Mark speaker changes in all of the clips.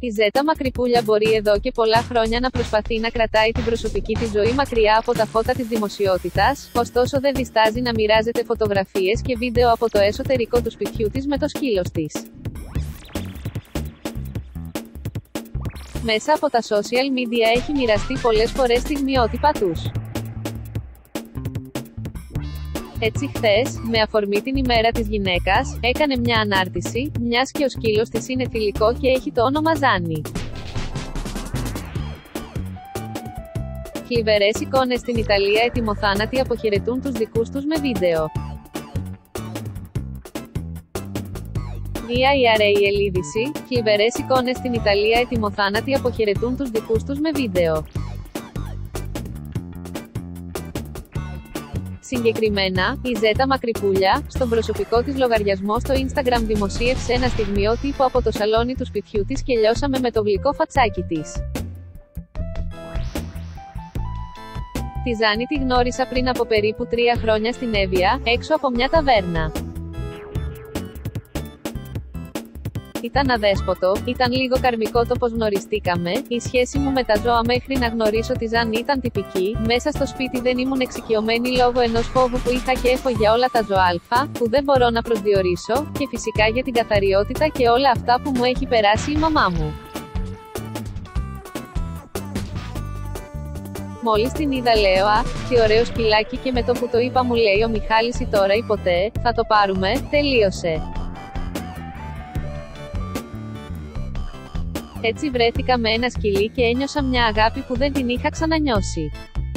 Speaker 1: Η Ζέτα Μακρυπούλια μπορεί εδώ και πολλά χρόνια να προσπαθεί να κρατάει την προσωπική της ζωή μακριά από τα φώτα της δημοσιότητας, ωστόσο δεν διστάζει να μοιράζεται φωτογραφίες και βίντεο από το εσωτερικό του σπιτιού της με το σκύλος της. Μέσα από τα social media έχει μοιραστεί πολλές φορές στιγμιότυπα τους. Έτσι χθες, με αφορμή την ημέρα της γυναίκας, έκανε μια ανάρτηση, μιας και ο σκύλος της είναι θηλυκό και έχει το όνομα Ζάνη. Θλιβερές εικόνες στην Ιταλία, ετοιμοθάνατοι αποχαιρετούν τους δικούς τους με βίντεο. Μία ιαραίη είδηση, θλιβερές εικόνες στην Ιταλία, ετοιμοθάνατοι αποχαιρετούν τους δικούς τους με βίντεο. Συγκεκριμένα, η Ζέτα Μακρυπούλια, στον προσωπικό της λογαριασμό στο Instagram δημοσίευσε ένα στιγμιότυπο από το σαλόνι του σπιτιού της και λιώσαμε με το γλυκό φατσάκι της. Τη Ζάνη τη γνώρισα πριν από περίπου 3 χρόνια στην Εύβοια, έξω από μια ταβέρνα. Ήταν αδέσποτο, ήταν λίγο καρμικό το πως γνωριστήκαμε, η σχέση μου με τα ζώα μέχρι να γνωρίσω τη Ζάνη ήταν τυπική, μέσα στο σπίτι δεν ήμουν εξοικειωμένη λόγω ενός φόβου που είχα και έχω για όλα τα ζώα που δεν μπορώ να προσδιορίσω, και φυσικά για την καθαριότητα και όλα αυτά που μου έχει περάσει η μαμά μου. Μόλις την είδα λέω τι ωραίο σκυλάκι, και με το που το είπα μου λέει ο Μιχάλης ή τώρα ή ποτέ, θα το πάρουμε, τελείωσε. Έτσι βρέθηκα με ένα σκυλί και ένιωσα μια αγάπη που δεν την είχα ξανανιώσει.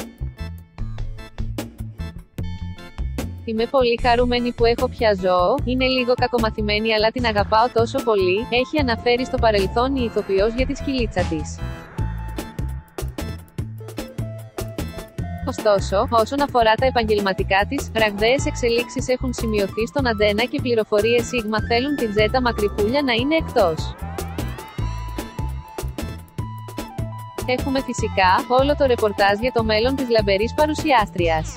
Speaker 1: Είμαι πολύ χαρούμενη που έχω πια ζώο, είναι λίγο κακομαθημένη αλλά την αγαπάω τόσο πολύ, έχει αναφέρει στο παρελθόν η ηθοποιός για τη σκυλίτσα της. Ωστόσο, όσον αφορά τα επαγγελματικά της, ραγδαίες εξελίξεις έχουν σημειωθεί στον Αντένα και πληροφορίες Σίγμα θέλουν την Ζέτα Μακρυπούλια να είναι εκτός. Έχουμε φυσικά όλο το ρεπορτάζ για το μέλλον της λαμπερής παρουσιάστριας.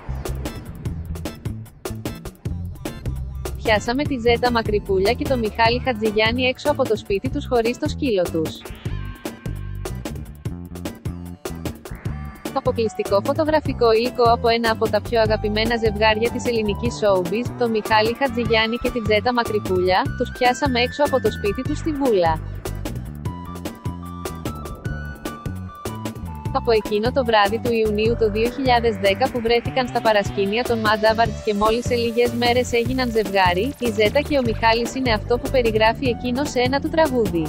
Speaker 1: Πιάσαμε τη Ζέτα Μακρυπούλια και το Μιχάλη Χατζηγιάννη έξω από το σπίτι τους χωρίς το σκύλο τους. Αποκλειστικό φωτογραφικό υλικό από ένα από τα πιο αγαπημένα ζευγάρια της ελληνικής showbiz, το Μιχάλη Χατζηγιάννη και τη Ζέτα Μακρυπούλια, τους πιάσαμε έξω από το σπίτι τους στη Βούλα. Από εκείνο το βράδυ του Ιουνίου το 2010 που βρέθηκαν στα παρασκήνια των Mad Awards και μόλις σε λίγες μέρες έγιναν ζευγάρι, η Ζέτα και ο Μιχάλης είναι αυτό που περιγράφει εκείνο σε ένα του τραγούδι.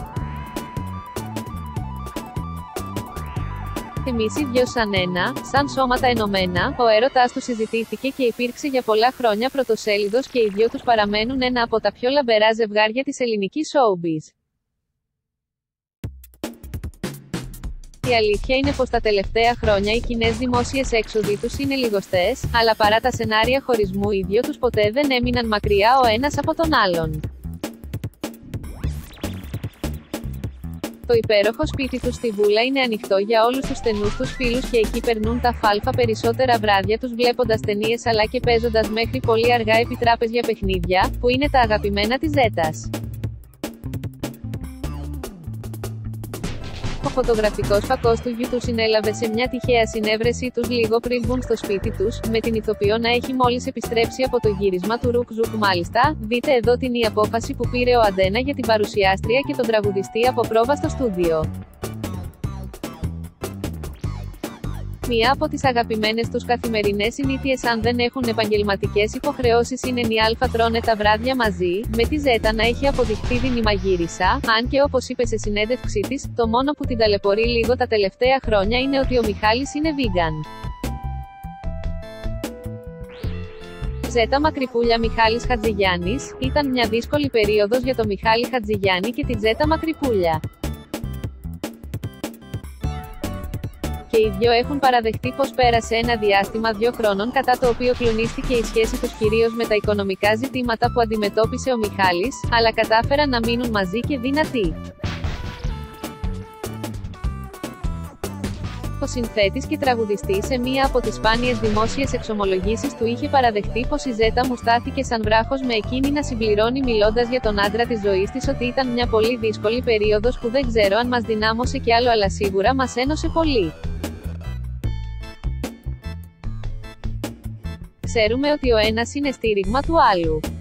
Speaker 1: Εμείς οι δυο σαν ένα, σαν σώματα ενωμένα, ο έρωτας του συζητήθηκε και υπήρξε για πολλά χρόνια πρωτοσέλιδος και οι δυο τους παραμένουν ένα από τα πιο λαμπερά ζευγάρια της ελληνικής showbiz. Η αλήθεια είναι πως τα τελευταία χρόνια οι κοινές δημόσιες έξοδοι τους είναι λιγοστές, αλλά παρά τα σενάρια χωρισμού οι δυο τους ποτέ δεν έμειναν μακριά ο ένας από τον άλλον. Το υπέροχο σπίτι τους στη Βούλα είναι ανοιχτό για όλους τους στενούς τους φίλους και εκεί περνούν τα φάλφα περισσότερα βράδια τους βλέποντας ταινίες αλλά και παίζοντας μέχρι πολύ αργά επί τράπεζια παιχνίδια, που είναι τα αγαπημένα της Ζέτας. Ο φωτογραφικός φακός του γιου του συνέλαβε σε μια τυχαία συνέβρεση τους λίγο πριν μπουν στο σπίτι τους, με την ηθοποιό να έχει μόλις επιστρέψει από το γύρισμα του Ρουκ Ζουκ μάλιστα. Δείτε εδώ την η απόφαση που πήρε ο Αντένα για την παρουσιάστρια και τον τραγουδιστή από πρόβα στο στούντιο. Μία από τις αγαπημένες τους καθημερινές συνήθειες αν δεν έχουν επαγγελματικές υποχρεώσεις είναι η αλφα τρώνε τα βράδια μαζί, με τη Ζέτα να έχει αποδειχθεί δίνημα γύρισα, αν και όπως είπε σε συνέντευξή της, το μόνο που την ταλαιπωρεί λίγο τα τελευταία χρόνια είναι ότι ο Μιχάλης είναι vegan. Ζέτα Μακρυπούλια Μιχάλης Χατζηγιάννης, ήταν μια δύσκολη περίοδος για το Μιχάλη Χατζηγιάννη και τη Ζέτα Μακρυπούλια. Και οι δυο έχουν παραδεχτεί πως πέρασε ένα διάστημα 2 χρόνων κατά το οποίο κλονίστηκε η σχέση τους κυρίως με τα οικονομικά ζητήματα που αντιμετώπισε ο Μιχάλης, αλλά κατάφεραν να μείνουν μαζί και δυνατοί. Ο συνθέτης και τραγουδιστής σε μία από τις σπάνιες δημόσιες εξομολογήσεις του είχε παραδεχτεί πως η Ζέτα μου στάθηκε σαν βράχος με εκείνη να συμπληρώνει μιλώντας για τον άντρα της ζωής της ότι ήταν μια πολύ δύσκολη περίοδος που δεν ξέρω αν μας δυνάμωσε κι άλλο αλλά σίγουρα μας ένωσε πολύ. Ξέρουμε ότι ο ένας είναι στήριγμα του άλλου.